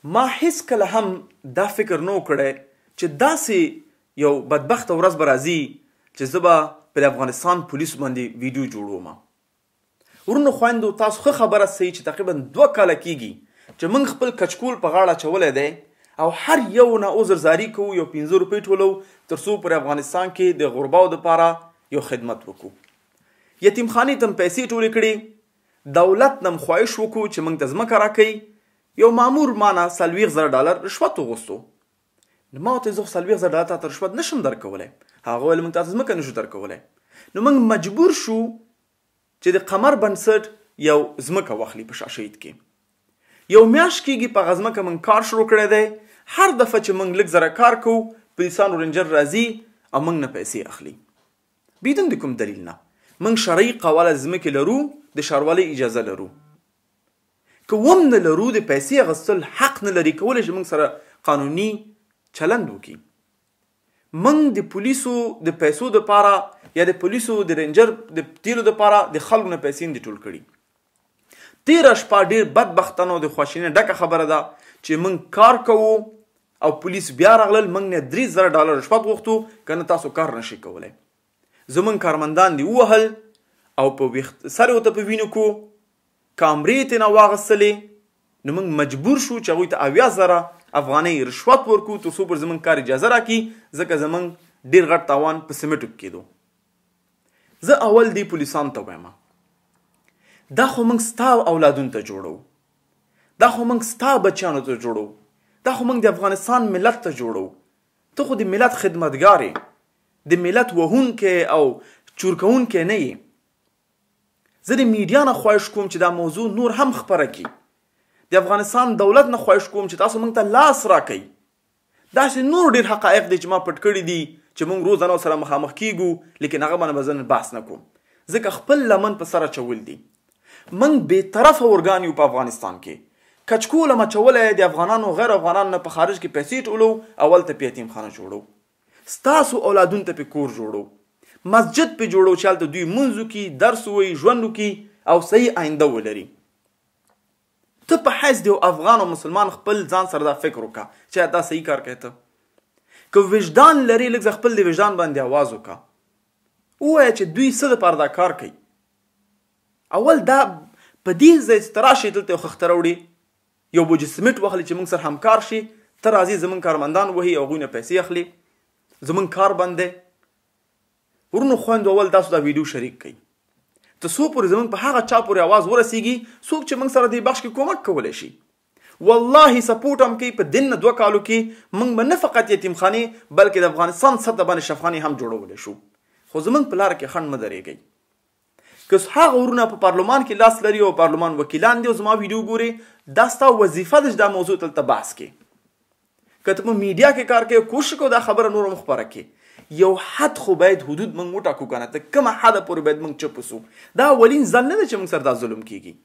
ما هیڅکله هم دا فکر نه و کړی چې داسې یو بدبخته ورځ به راځي چې زه به په افغانستان پولیسو باندې ویډیو جوړوم. ورونو خویندو تاسو ښه خبره سئ چې تقریبا 2 کاله کیږي چې موږ خپل کچکول په غاړه اچولی دی او هر یو نه عذرزاري کوو، یو 15 روپۍ ټولو تر څو پر افغانستان کې د غرباو دپاره یو خدمت وکړو. یتیمخانې ته م پیسې ټولې کړې، دولت نه م خواهش وکړو چې موږ ته ځمکه راکوي. یو مامور ما نه $40,000 رشوت وغوښتو. نو ما ورته زه خو $40,000 تاته رشوت نشم درکولی. هغه ویل موږ تاته ځمکه نشو درکولی. نو موږ مجبور شو چې د قمر بنسټ یو ځمکه واخلي په شاشید کې. یو میاشت کېږي په هغه ځمکه موږ کار شروع کړی دی. هر دفعه چې موږ لږ زره کار کوو پولیسانو رینجر راځي او موږ نه پیسې اخلي بدون د کوم دلیل نه. موږ شرعي قواله ځمکې لرو، د ښاروالۍ اجازه لرو. که هم نه لرو د پیسې اخیستل حق نه لري کولی چې موږ سره قانوني چلند وکړي. موږ د پولیسو د پیسو دپاره یا د پولیسو د رینجر د تیلو دپاره د خلکو نه پیسې نه دي ټول کړي. تېره شپه ډېر بدبختانه او د خواشینۍ ډکه خبره ده چې موږ کار کوو او پولیس بیا راغلل، موږ نه $3,000 رشوت غوښتو که نه تاسو کار نشئ کولی. زموږ کارمندان دې ووهل او په سر یې ورته په وینو کو، کامرې یې ترې نه واخیستلې. نو موږ مجبور شو چې هغوی ته $80,000 رشوت ورکړو تر څو پر زموږ کار اجازه راکړي، ځکه زموږ ډېر غټ تاوان په سیمټو کې کېدو. زه اول دې پولیسانو ته وایم دا خو موږ ستا اولادونو ته جوړو، دا خو موږ ستا بچیانو ته جوړو، دا خو موږ د افغانستان ملت ته جوړو. ته خو د ملت خدمتګار یې، د ملت وهونکی او چورکوونکی نه یې. زه د میډیا نه خواهش کوم چې دا موضوع نور هم خپره کړي. د افغانستان دولت نه خواهش کوم چې تاسو موږ ته لاس راکئ. داسې نور ډېر حقایق دي چې ما پټ کړي دي چې موږ روزانه سره مخامخ کیږو، لیکن هغه باندې به زه بحث نه کوم ځکه خپل لمن په سر اچول دي. موږ بېطرفه ورګان یو په افغانستان کې. کچکول م اچولی د افغانانو غیر افغانانو نه په خارج کې پیسې ټولو، اول ته په یتیمخانه جوړو، ستاسو اولادونو ته په کور جوړو، مسجد په جوړو چې هلته دوی لمونځ وکړي، درس ووایي، ژوند وکړي او صحیح آینده ولري. ته په حیث د یو افغان او مسلمان خپل ځان سره دا فکر وکړه چې دا صحیح کار کوي. ته که وجدان لري لږ خپل د وجدان باندې آواز وکړه، ووایه چې دوی څه دپاره دا کار کوي. اول دا په دې ځای چې ته راشې دلته یو خښته راوړي، یو بوجه سمټ واخلي چې موږ سره همکار شي، ته راځي زموږ کارمندان وهي او هغوی نه پیسې اخلي، زموږ کار بند دی. ورونو خویندو اول تاسو دا ویډیو شریک کړئ تر څو پورې زموږ په هغه چا پورې آواز ورسیږي څوک چې موږ سره دې بخش کې کومک کولی شي. والله سپورټ هم کوي. په دین نه 2 کالو کې موږ به نه فقط یتیمخانې بلکې د افغانستان سطح باندې شفخانې هم جوړولی شو. خو زموږ په لاره کې خنډ مه درېږئ. که هغه ورونه په پارلمان کې لاس لري او پارلمان وکیلان دي او زما ویډیو ګوري، دا ستا وظیفه ده چې دا موضوع دلته بحث کړي. که ته په میډیا کې کار کوې کوشش کوو دا خبره نور هم خپره کړي. یو حد خو باید حدود موږ وټاکو که نه، ته کومه حده پورې باید موږ چپ وسو. دا اولین ځل نه ده چې موږ سره دا ظلم کېږي.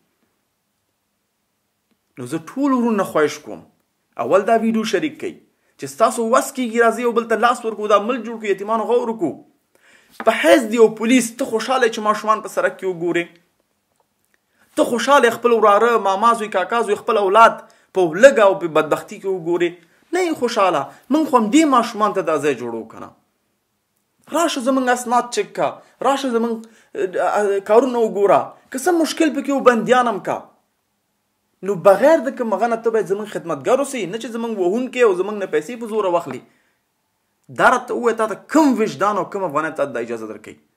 نو زه ټول ورونه خواهش کوم اول دا ویډیو شریک کړئ چې ستاسو وس کېږي راځئ یو بل ته لاس ورکړو، دا ملک جوړ کړو، یتیمانو غور وکړو. په حیث د یو پولیس ته خوشحاله چې ماشومان په سړک کې وګورې، ته خوشحاله خپل وراره، ماما زوی، کاکا زوی، خپل اولاد په لږه او په بدبختي کې وګورې، نه یې خوشحاله. موږ خو همدې ماشومان ته دا ځای جوړو که نه. راشه زموږ اسناد چک کا، راشه زموږ کارونه وګوره، که څه مشکل پکې و بندیان هم کا. نو بغیر د کوم هغه نه ته باید زموږ خدمتګار اوسئ، نه چې زموږ وهونکی او زموږ نه پیسې په زوره واخلي. دا راته ووایه تا ته کوم وجدان او کوم افغانیت تا ته دا اجازه درکوي.